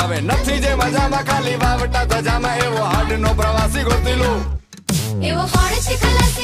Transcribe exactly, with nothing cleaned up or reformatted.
હવે નથી જે મજામાં ખાલી વાવટા ધજામાં એવો હાડ નો પ્રવાસી ગોતી લો એવો હોડ છે ખલાસી